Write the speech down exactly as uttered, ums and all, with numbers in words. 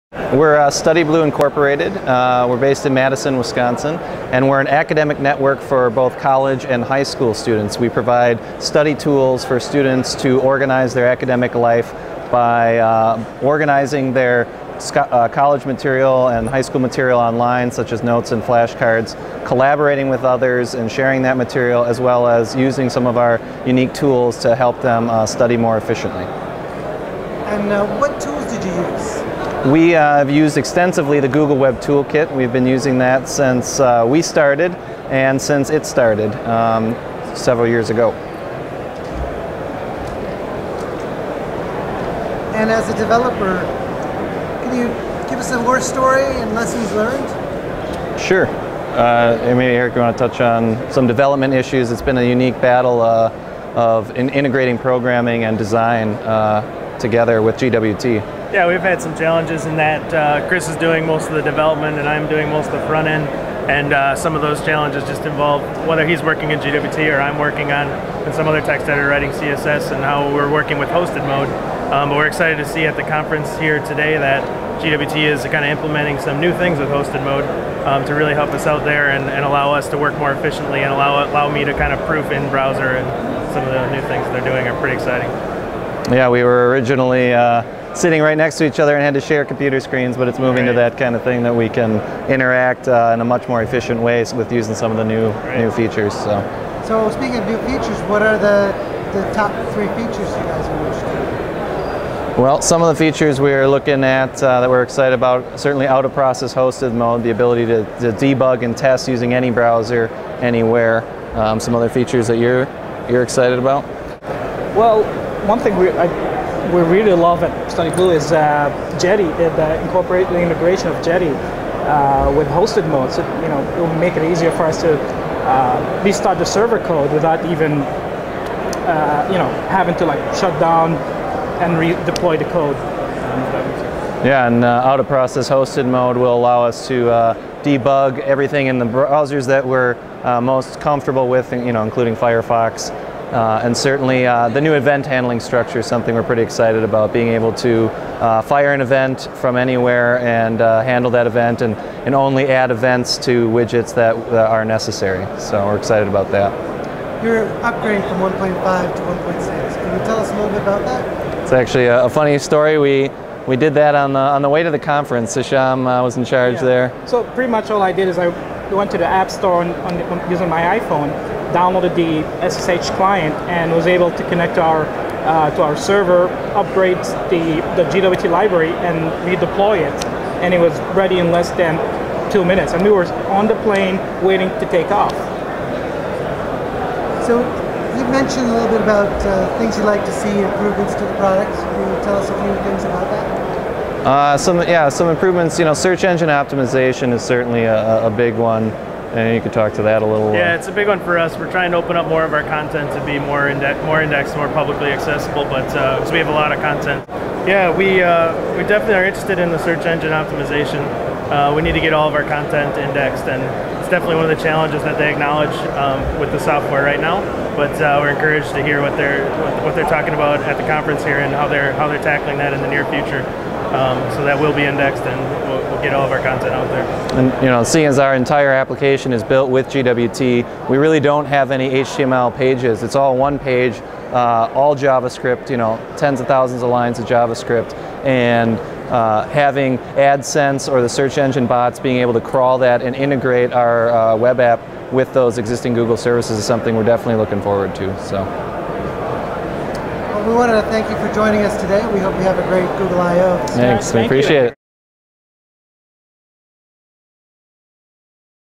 We're uh, StudyBlue Incorporated. Uh, we're based in Madison, Wisconsin, and we're an academic network for both college and high school students. We provide study tools for students to organize their academic life by uh, organizing their uh, college material and high school material online, such as notes and flashcards, collaborating with others and sharing that material, as well as using some of our unique tools to help them uh, study more efficiently. And uh, what tools did you use? We uh, have used extensively the Google Web Toolkit. We've been using that since uh, we started and since it started um, several years ago. And as a developer, can you give us a war story and lessons learned? Sure. Uh, maybe Eric, you want to touch on some development issues. It's been a unique battle uh, of in integrating programming and design uh, together with G W T. Yeah, we've had some challenges in that uh, Chris is doing most of the development and I'm doing most of the front end, and uh, some of those challenges just involve whether he's working in G W T or I'm working on and some other text editor writing C S S, and how we're working with hosted mode. Um, but we're excited to see at the conference here today that G W T is kind of implementing some new things with hosted mode um, to really help us out there and, and allow us to work more efficiently, and allow, allow me to kind of proof in browser, and some of the new things that they're doing are pretty exciting. Yeah, we were originally uh, sitting right next to each other and had to share computer screens, but it's moving right. to that kind of thing that we can interact uh, in a much more efficient way with using some of the new right. new features. So, so speaking of new features, what are the, the top three features you guys are interested in? Well, some of the features we're looking at uh, that we're excited about, certainly out-of-process hosted mode, the ability to, to debug and test using any browser, anywhere. Um, some other features that you're, you're excited about? Well, one thing we, I, we really love at StudyBlue is uh, Jetty, the incorporate the integration of Jetty uh, with hosted mode. So, you know, it will make it easier for us to uh, restart the server code without even, uh, you know, having to like shut down and redeploy the code. Yeah, and uh, out-of-process hosted mode will allow us to uh, debug everything in the browsers that we're uh, most comfortable with, you know, including Firefox. Uh, and certainly uh, the new event handling structure is something we're pretty excited about, being able to uh, fire an event from anywhere and uh, handle that event, and, and only add events to widgets that, that are necessary. So we're excited about that. You're upgrading from one point five to one point six. Can you tell us a little bit about that? It's actually a, a funny story. We we did that on the on the way to the conference. Sisham uh, was in charge yeah. there. So pretty much all I did is I went to the App Store on, on, on using my iPhone, downloaded the S S H client, and was able to connect to our uh, to our server, upgrade the the G W T library, and redeploy it, and it was ready in less than two minutes. And we were on the plane waiting to take off. So you mentioned a little bit about uh, things you'd like to see, improvements to the product. Can you tell us a few things about that? Uh, some yeah, some improvements. You know, search engine optimization is certainly a, a big one. And you could talk to that a little. Yeah, it's a big one for us. We're trying to open up more of our content to be more index, more indexed, more publicly accessible, but uh, because we have a lot of content. Yeah, we uh, we definitely are interested in the search engine optimization. Uh, we need to get all of our content indexed, and it's definitely one of the challenges that they acknowledge um, with the software right now. But uh, we're encouraged to hear what they're what, what they're talking about at the conference here, and how they're how they're tackling that in the near future. Um, so that will be indexed, and we'll, we'll get all of our content out there. And you know, seeing as our entire application is built with G W T, we really don't have any H T M L pages. It's all one page, uh, all JavaScript. You know, tens of thousands of lines of JavaScript, and uh, having AdSense or the search engine bots being able to crawl that and integrate our uh, web app with those existing Google services is something we're definitely looking forward to. So. We wanted to thank you for joining us today. We hope you have a great Google I O. Thanks, we appreciate it.